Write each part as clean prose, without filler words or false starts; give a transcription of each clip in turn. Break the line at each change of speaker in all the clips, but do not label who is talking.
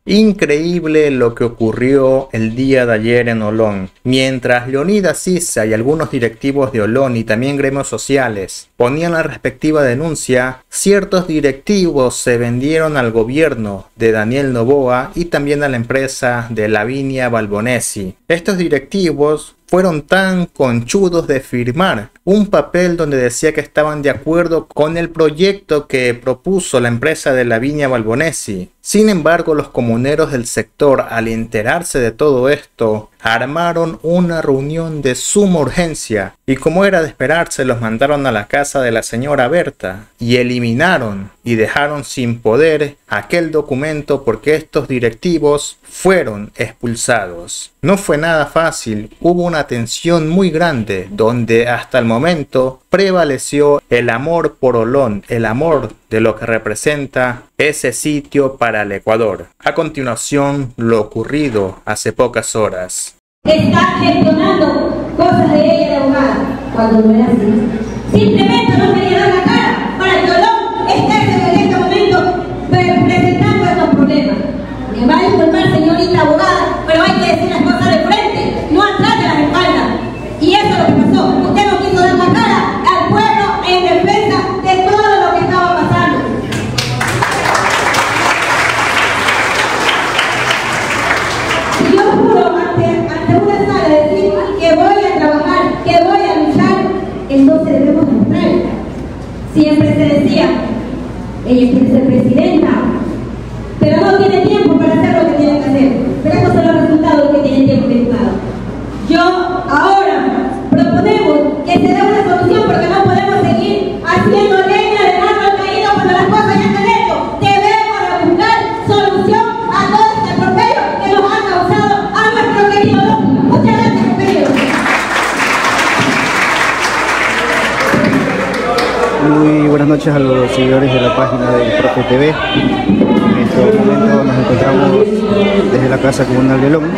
Increíble lo que ocurrió el día de ayer en Olón. Mientras Leonidas Sisa y algunos directivos de Olón y también gremios sociales ponían la respectiva denuncia, ciertos directivos se vendieron al gobierno de Daniel Noboa y también a la empresa de Lavinia Balbonesi. Estos directivos fueron tan conchudos de firmar un papel donde decía que estaban de acuerdo con el proyecto que propuso la empresa de Lavinia Balbonesi. Sin embargo, los comuneros del sector, al enterarse de todo esto, armaron una reunión de suma urgencia y, como era de esperarse, los mandaron a la casa de la señora Berta y eliminaron y dejaron sin poder aquel documento porque estos directivos fueron expulsados. No fue nada fácil, hubo una tensión muy grande donde hasta el momento prevaleció el amor por Olón, el amor de lo que representa ese sitio para el Ecuador. A continuación, lo ocurrido hace pocas horas.
Está gestionando cosas de ella de abogada, cuando no era así. Simplemente no me dieron la cara para que Olón esté en este momento presentando estos problemas. Me va a disculpar, señorita abogada, pero hay que decir las cosas de frente, no atrás de las espaldas. Y eso es lo que pasó. Usted no quiso dar la cara al pueblo en defensa de todo lo que estaba pasando. Y yo juro ante una sala decir que voy a trabajar, que voy a luchar, entonces debemos mostrar. Siempre se decía, ella quiere ser presidenta, pero no tiene tiempo para hacer lo que tiene que hacer. Pero estos son los resultados que tiene tiempo estimado. Yo ahora proponemos que se dé una solución porque no podemos seguir haciendo leña del árbol caído cuando las cosas ya están hechas. Debemos buscar solución a todo este atropello que nos ha causado a nuestro querido Olón. Muchas gracias, compañeros.
Muy buenas noches a los seguidores de la página del Profe TV. En este momento nos encontramos desde la Casa Comunal de Olón,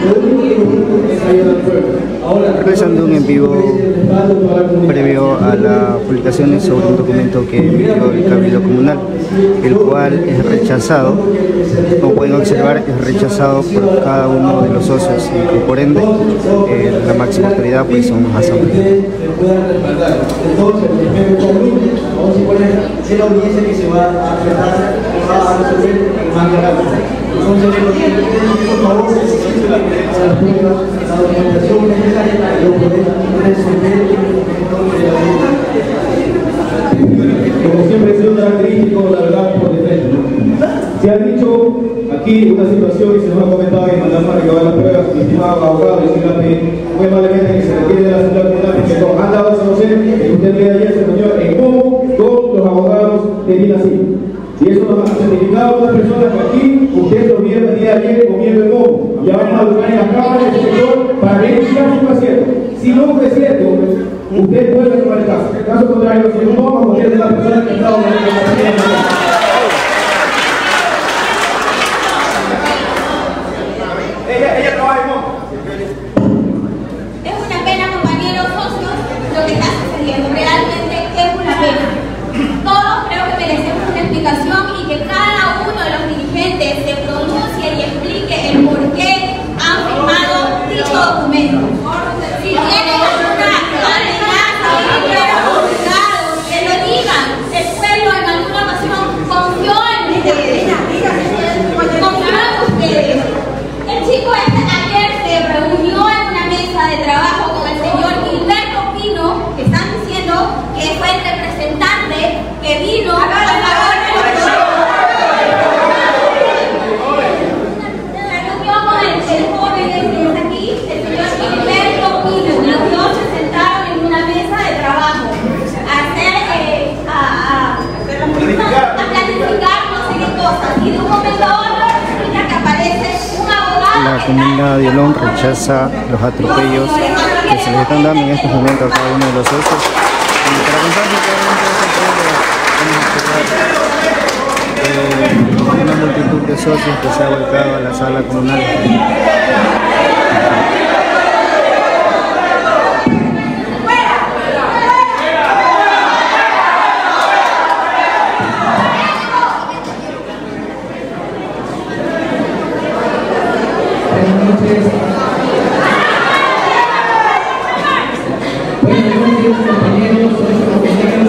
realizando un en vivo previo a las publicaciones sobre un documento que emitió el Cabildo Comunal, el cual es rechazado, como pueden observar, es rechazado por cada uno de los socios y por ende la máxima autoridad pues son los asambleístas.
Vamos a poner de la audiencia que se va a tratar, va a resolver en más grave. Entonces, por favor, se exige a las pruebas, la documentación necesaria para que poder resolver el nombre de la audiencia. Como siempre ha sido característico, la verdad, por defecto. Se ha dicho aquí una situación y se nos ha comentado que mandamos a recabar las pruebas, mi estimado abogado, y señora P. Fue mala gente que se requiere de la Asamblea Comunal porque nos han dado a conocer que usted le ayer se reunió en común con los abogados de Vinasí. Y eso nos ha certificado otras personas que aquí usted lo vieron el día de ayer comiendo el común. Ya vamos a buscar en las cámaras del sector para verificar si fue cierto. Si no fue cierto, usted puede tomar el caso. En caso contrario, si no vamos a poner de la persona que está hablando. Ella trabaja en Monte.
Es una pena, compañeros socios, lo que está sucediendo. Realmente es una pena. Todos creo que merecemos una explicación y que cada uno de los dirigentes se pronuncie y explique el por qué han firmado dicho documento. Si tienen alguna amenaza o fueron juzgados, que lo digan. El pueblo en alguna ocasión confió en ustedes. Confió en ustedes. El chico ayer se reunió en una mesa de trabajo con el señor Gilberto Pino, que están diciendo que fue el representante que vino a favor de los se reunió con el joven que está aquí, el señor Gilberto Pino. Los dos se sentaron en una mesa de trabajo a planificar no sé qué cosas. Y de un momento a otro resulta que aparece un abogado.
La comunidad de Olón rechaza los atropellos que se les están dando en estos momentos a cada uno de los socios. Y para contar una multitud de socios que se ha volcado a la sala comunal.
noches. Buenas noches, compañeros, socios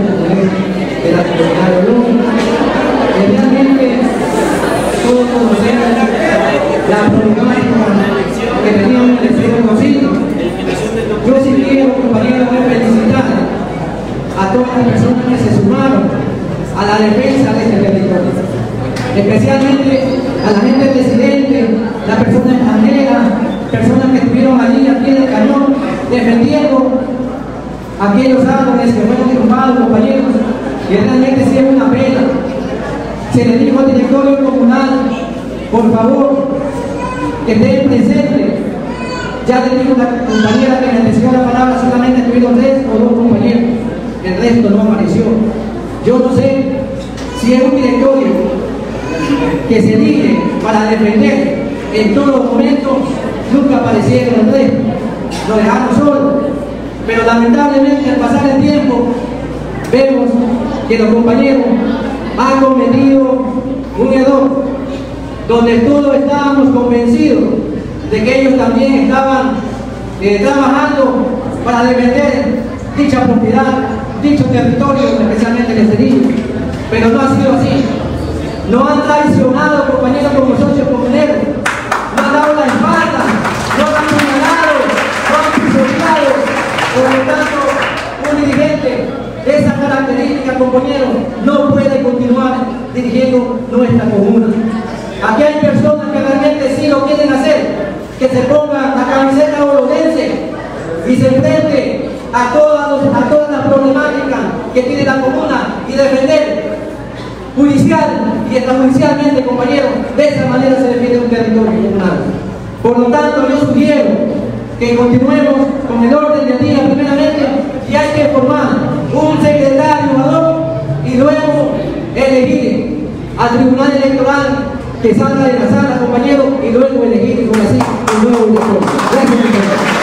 de la comunidad de Olón. Realmente todos conocemos la problemática que teníamos en el segundo concilio. Yo sí quiero, compañeros, felicitar a todas las personas que se sumaron a la defensa de este territorio, especialmente a la gente residente, las personas extranjeras, personas que estuvieron allí a pie del cañón defendiendo aquellos árboles que fueron derrumbados, compañeros, y realmente sí es una pena. Se le dijo al directorio comunal, por favor, que estén presentes. Ya le dijo la compañera que me recibió la palabra, solamente estuvieron 3 o 2 compañeros, el resto no apareció. Yo no sé si es un directorio que se elige para defender en todos los momentos, nunca aparecieron el resto, lo dejaron solo. Pero lamentablemente al pasar el tiempo vemos que los compañeros han cometido un error donde todos estábamos convencidos de que ellos también estaban trabajando para defender dicha propiedad, dicho territorio, especialmente el Esterillo. Pero no ha sido así. No han traicionado, compañeros, como socios comuneros, no han dado la espalda, no han señalado, no han pisoteado. Por lo tanto, un dirigente de esas características, compañeros, no puede continuar dirigiendo nuestra comuna. Aquí hay personas que realmente sí lo quieren hacer, que se pongan la camiseta olodense y se enfrente a todas las problemáticas que tiene la comuna y defender judicial y extrajudicialmente, compañeros. De esa manera se defiende un territorio comunal. Por lo tanto, yo sugiero que continuemos con el orden del día primeramente, y hay que formar un secretario ad hoc y luego elegir al tribunal electoral que salga de la sala, compañeros, y luego elegir, como así, un nuevo director. Gracias, compañeros.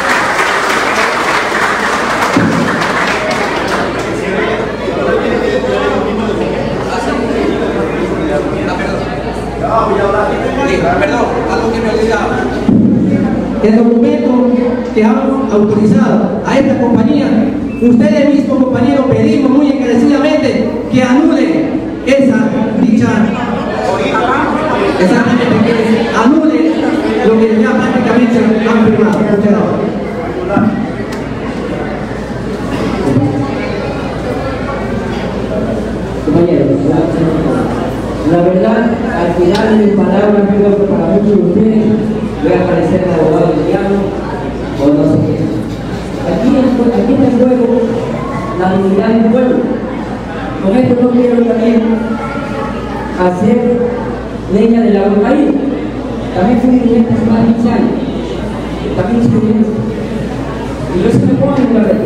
Perdón, algo que me olvidaba. El documento que han autorizado a esta compañía, ustedes mismos, compañeros, pedimos muy encarecidamente que anule esa dicha, exactamente, que anule lo que ya prácticamente han firmado. Muchas gracias. Compañeros, la verdad, al final de mis palabras, creo que para muchos de ustedes voy a parecer el abogado del diablo o no sé qué. Aquí está en juego la dignidad del pueblo. Con esto no quiero también hacer leña del árbol caído. También fui dirigente hace más de 15 años. También soy dirigente. Y yo se me pongo en la red.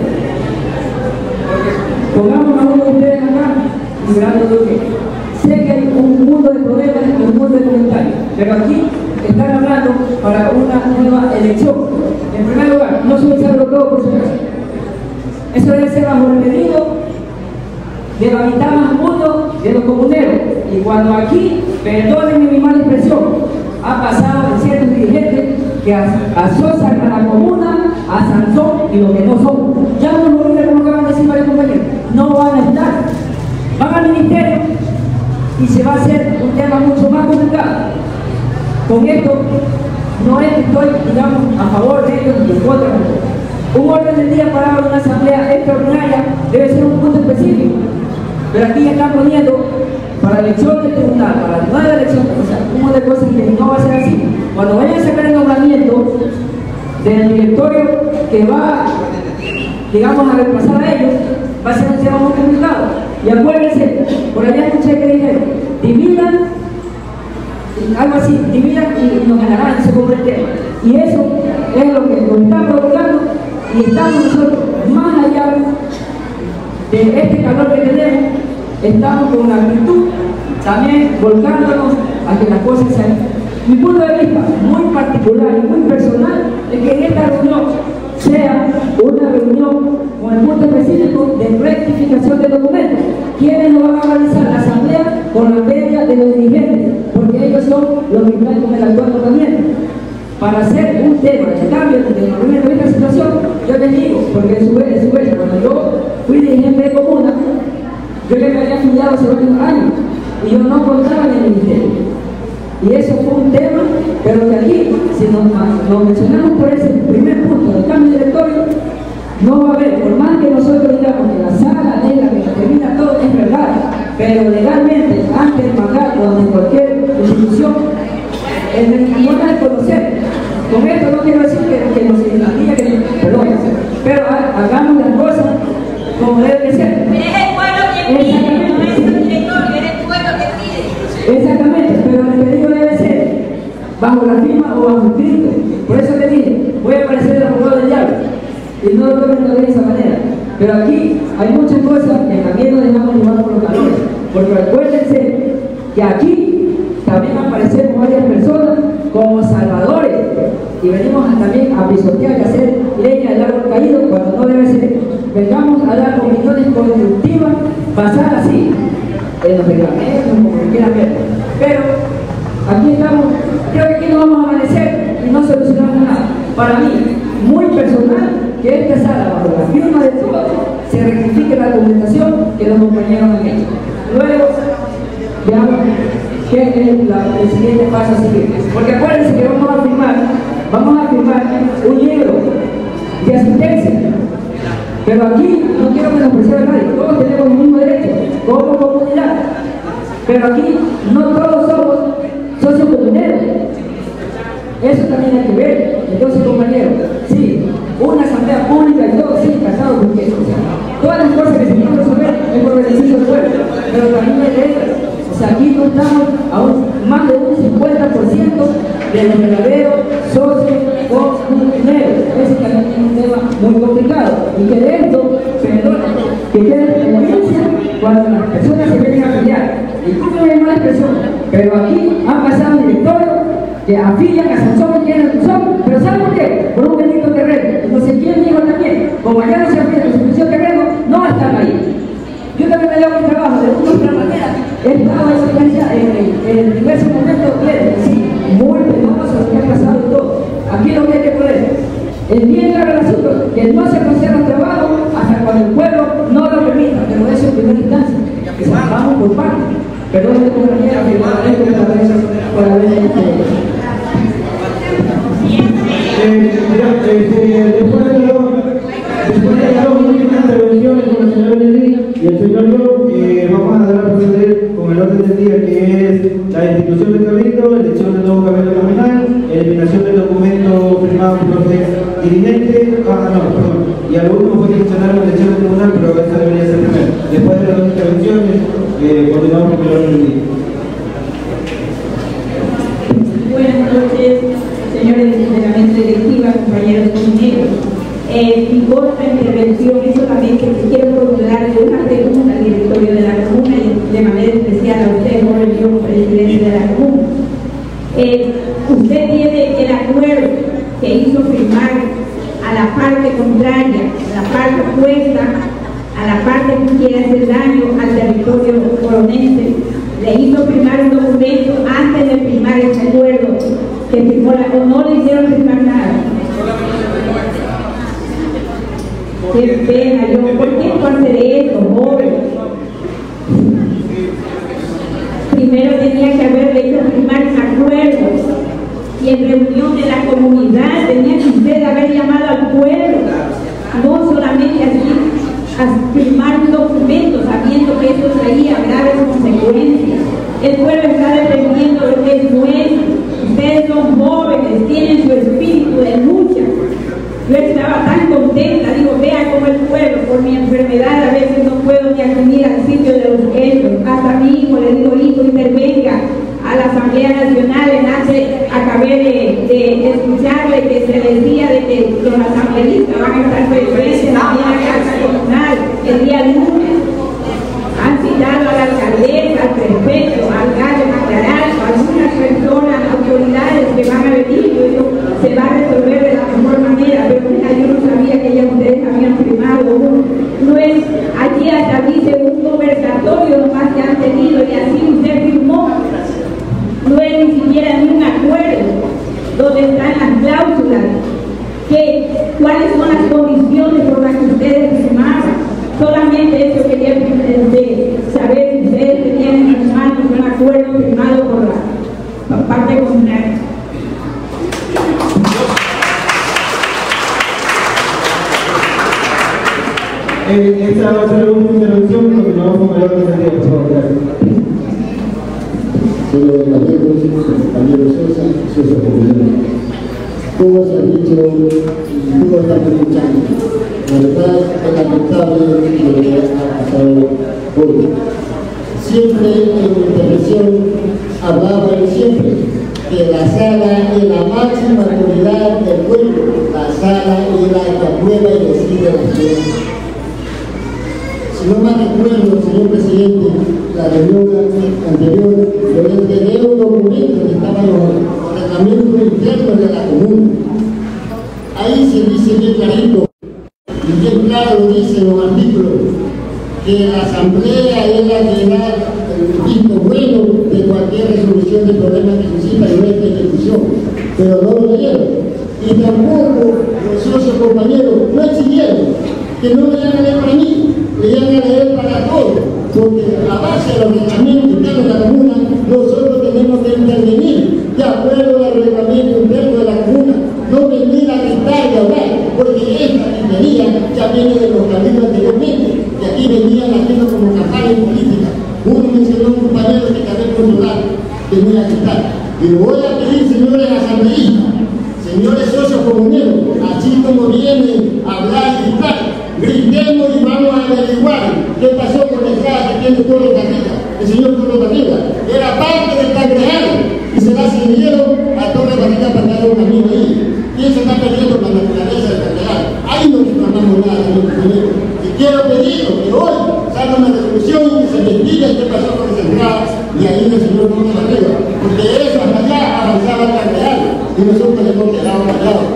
Pongamos a uno de ustedes acá y mirando lo que. Sé que hay un mundo de problemas y un mundo de comentarios, pero aquí están hablando para una nueva elección. En primer lugar, no soy saberlo todo por su caso. Eso debe ser bajo el pedido de la mitad más mundo de los comuneros. Y cuando aquí, perdónenme mi mala expresión, ha pasado de ciertos dirigentes que asocian a la comuna, a Sansón y lo que no son. Ya no lo olviden como acaban de decir varios compañeros. No van a estar. Van al ministerio y se va a hacer un tema mucho más complicado. Con esto no es que estoy, digamos, a favor de ellos ni en contra. Un orden del día para una asamblea extraordinaria debe ser un punto específico, pero aquí están poniendo para la elección del tribunal, para la nueva elección, o sea, un montón de cosas que no va a ser así. Cuando vayan a sacar el nombramiento del directorio que va, digamos, a reemplazar a ellos, va a ser un tema muy complicado. Y acuérdense, por allá escuché que dijeron, dividan, algo así, dividan y nos ganarán, se cubre el tema. Y eso es lo que nos está provocando, y estamos nosotros más allá de este calor que tenemos, estamos con una actitud también volcándonos a que las cosas sean. Mi punto de vista muy particular y muy personal es que en esta reunión sea una reunión con el punto específico de rectificación de documentos. ¿Quiénes lo van a realizar? La asamblea con la media de los dirigentes, porque ellos son los que están con el actual nombramiento. para hacer un tema de cambio de movimiento de esta situación. Yo les digo, porque su vez, cuando yo fui dirigente de comuna, yo ya me había afiliado hace varios años y yo no contaba en el ministerio. Y eso fue un tema, pero que aquí, si nos mencionamos por ese primer punto del cambio de directorio, no va a haber, por más que nosotros digamos que la sala negra que determina todo es verdad, pero legalmente, ante el mandato o de cualquier institución, el no hay que conocer. Con esto no quiero decir que nos significa que, perdón, pero hagamos las cosas como debe ser.
Pero es el pueblo quien pide, no es el directorio, es el pueblo que pide.
Exactamente, pero el pedido debe ser bajo la firma o bajo escrito. Por eso te dije, voy a aparecer el abogado del diablo. Y no lo tomen de esa manera. Pero aquí hay muchas cosas que también nos dejamos llevar por los calores. Porque recuérdense que aquí también aparecemos varias personas como salvadores. Y venimos también a pisotear y a hacer leña del árbol caído cuando no debe ser. Vengamos a dar opiniones constructivas, pasar así, en los reglamentos, como quieran ver. Pero aquí estamos, creo que aquí no vamos a amanecer y no solucionamos nada. Para mí, muy personal, que esta sala, bajo la firma de todos, se rectifique la documentación que los compañeros han hecho. Luego, veamos qué es el siguiente paso a seguir. Porque acuérdense que vamos a firmar un libro de asistencia. Pero aquí no quiero menospreciar a nadie, todos tenemos el mismo derecho, como comunidad. Pero aquí no todos somos socios comuneros. Eso también hay que ver. Entonces, compañeros, sí, una asamblea pública y todo, sí, casado, porque eso, o sea, todas las cosas que se quieren resolver es por beneficio del pueblo, pero también hay letras. O sea, aquí no estamos a más de un 50% de los verdaderos socios comuneros. Ese también es un tema muy complicado. Y que de esto, perdón, que quede en evidencia cuando las personas se vienen a pelear. Y tú no hay mala expresión, pero aquí han pasado directorios que afilian a Sansón y quieren a Sansón, pero ¿saben por qué? Por un bendito terreno. Entonces, ¿quién dijo también? Como allá no se afilian a su bendición terreno, no están ahí. Yo también me llevo mi trabajo de una u otra manera. He estado en diversos momentos, sí, muy penoso lo que ha pasado y todo. Aquí lo que hay que poner es bien claro el asunto, que no se conserva el trabajo hasta cuando el pueblo no lo permita, pero eso en primera instancia, que se vamos por parte. Perdón, compañera, que por haber después de las últimas intervenciones con el señor Nelly y el señor Yo, vamos a dar a proceder con el orden del día, que es la institución del cabildo, elección del nuevo cabildo comunal, eliminación del documento firmado por los dirigentes, y al último fue que mencionaron la elección del tribunal, pero esta debería ser primero. Después de las dos intervenciones, continuamos con el orden del día.
Buenas noches, señores de la mesa directiva, compañeros comuneros. Mi corta intervención es solamente que quiero formularle una pregunta al directorio de la comuna y de manera especial a usted, joven yo, como presidente de la comuna. Usted tiene el acuerdo que hizo firmar a la parte contraria, a la parte opuesta, a la parte que quiere hacer daño al territorio coronense. Le hizo firmar un documento antes de firmar ese acuerdo que firmó o no le hicieron firmar nada. Qué pena, yo, ¿por qué no hacer esto, joven? Primero tenía que haberle hecho firmar un acuerdo y en reunión de la comunidad tenía que usted haber llamado al pueblo, no solamente así a firmar un documento sabiendo que eso traía graves consecuencias. El pueblo está defendiendo lo que es bueno. Ustedes son jóvenes, tienen su espíritu de lucha. Yo estaba tan contenta, digo, vea cómo el pueblo, por mi enfermedad, a veces no puedo ni acudir al sitio de los hechos. Hasta a mi hijo le digo, hijo, intervenga a la Asamblea Nacional. Acabé de escucharle que se decía de que los asambleístas van a estar presentes en la casa comunal el día lunes. Han citado a la alcaldesa, al prefecto, al alcalde Macaral, a algunas personas, autoridades que van a venir. Yo digo, se va a resolver de la mejor manera, pero mira, yo no sabía que ya ustedes habían firmado uno. No es, allí hasta dice un conversatorio nomás que han tenido y así usted firmó. No es ni siquiera ni un acuerdo. donde están las cláusulas, cuáles son las condiciones por las que ustedes firmaron. Solamente eso quería saber si ustedes tenían en sus manos un acuerdo firmado por la parte comunal.
Esta va a ser la última intervención, continuamos con el orden del día, por favor.
Señor compañero Sosa Comunal, como se ha dicho, todo está escuchando. La verdad es lamentable lo que ha pasado hoy. Siempre en mi intervención hablaba siempre que la sala es la máxima autoridad del pueblo. La sala es la que aprueba y decide la ciudad. Si no mal recuerdo, señor presidente, la reunión anterior, yo le entregué un documento que estaba en los reglamentos internos de la comuna. Ahí se dice bien clarito, y bien claro lo dice en los artículos, que la asamblea es la que da el visto bueno de cualquier resolución de problemas que suscita nuestra institución, pero no lo leyeron. Y tampoco los socios compañeros no exigieron que no le hagan leer para mí, le hagan leer para todos, porque a base de los reglamentos internos de la comuna, nosotros tenemos que intervenir de acuerdo al reglamento interno de la comuna, no venir a gritar y hablar, porque esta gritería ya viene de los caminos anteriormente, y aquí venían haciendo como campaña política. Uno mencionó a un compañero que también controlar, venía a gritar. Y lo voy a pedir, señores asambleístas, señores socios comuneros, así como vienen a hablar y gritar, gritemos y vamos a averiguar qué pasó con el gas que tiene Toro Carrilla, el señor Toro Carrilla. Era parte del Cangreal y se la cedieron a Toro Carrilla para dar un camino ahí. ¿Quién se está perdiendo con la naturaleza del Cangreal? Ahí no reclamamos nada, señor presidente. Y quiero pedirlo que hoy salga una resolución y que se investigue qué pasó con ese gas y ahí el señor Toro Carrilla. Porque eso hasta allá avanzaba el Cangreal y nosotros le hemos quedado callados.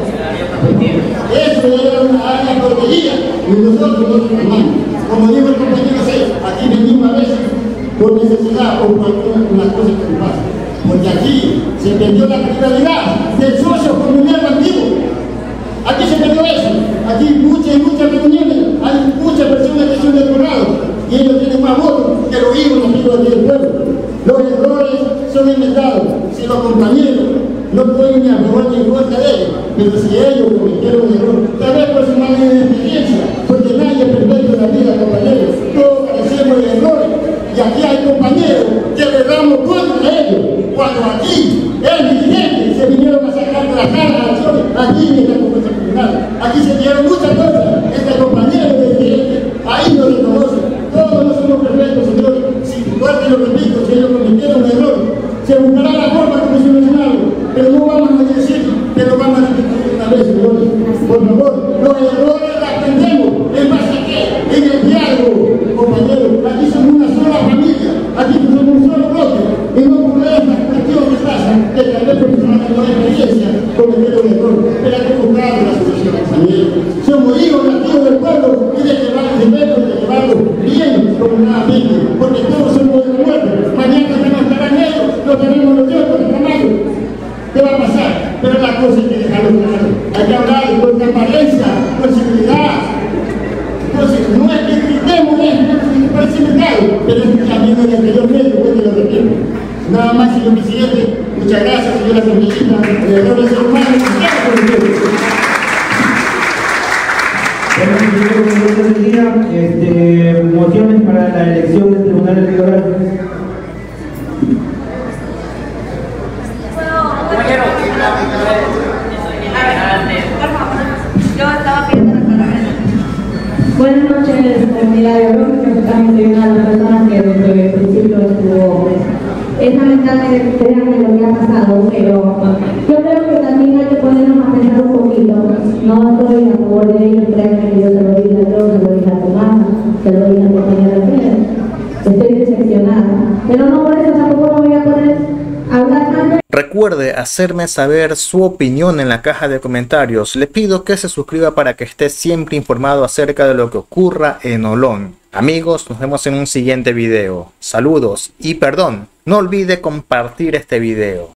Eso era una área protegida y nosotros no reclamamos. Como dijo el compañero C, aquí venimos a veces por necesidad o por algunas cosas que nos pasan. Porque aquí se perdió la privacidad del socio comunal antiguo. Aquí se perdió eso. Aquí muchas reuniones, hay muchas personas que son depurados y ellos tienen más votos que los hijos nacidos aquí del pueblo. Los errores son inventados. Si los compañeros no pueden ni a favor ni en contra de ellos, pero si ellos cometieron un error, tal vez por su mala experiencia, porque nadie es perfecto en la vida, compañeros, todos padecemos de errores, y aquí hay compañeros que le damos contra ellos, cuando aquí el dirigente se vinieron a sacar de la cara a acciones, aquí en esta conferencia comunal, aquí se dieron muchas cosas, este compañero del dirigente, ahí no reconocen, todos no somos perfectos, señores, si igual que lo repito, si ellos cometieron un error, se buscará la forma como se mencionaron, pero no vamos a decir que lo vamos a repetir una vez, señores. Por favor, los errores los aprendemos. ¿En base a qué? En el diálogo, compañeros. Aquí somos una sola familia, aquí somos un solo bloque, y no por esta cuestión que pasa, que tal vez personas que no hay experiencia cometieron un error, pero hay que buscar la solución, compañeros. Somos hijos nativos del pueblo y de llevarlos de metro, de llevarlos bien, comunadamente, porque todos somos de la muerte. Mañana no estarán ellos, no tenemos los otros reclamando. ¿Qué va a pasar? Pero la cosa hay que dejarlo claro. Hay que hablar con transparencia, con seguridad. Entonces, no es que gritemos esto, parece inventado, pero es que también en el anteriormente, pues que lo repito. Nada más, señor presidente, muchas gracias, señora asambleísta, de error de ser humano, gracias por ustedes.
Mociones para la elección del Tribunal Electoral.
Buenas noches, comunidad de Olón, que soy una de las personas que desde el principio estuvo. Es lamentable que crean lo que ha pasado, pero yo creo que también hay que ponernos a pensar un poquito. No estoy a favor de ellos, créanme que yo se lo dije a Dios, se lo dije a Tomás, se lo dije a compañera Alfredo. Estoy decepcionada, pero no por eso tampoco me voy a poner a hablar tanto.
Recuerde hacerme saber su opinión en la caja de comentarios. Le pido que se suscriba para que esté siempre informado acerca de lo que ocurra en Olón. Amigos, nos vemos en un siguiente video. Saludos y perdón, no olvide compartir este video.